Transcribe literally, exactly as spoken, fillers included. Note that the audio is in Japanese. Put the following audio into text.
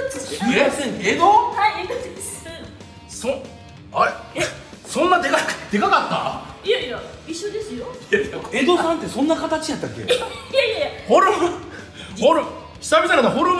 です。 すみません、江戸？ はい、江戸です。 そ、あれ、え、そんなでかでかかった？いやいや、一緒ですよ。 江戸さんってそんな形やったっけ？いやいやいや、 ホルモン、ホル、久々なんだホルモン。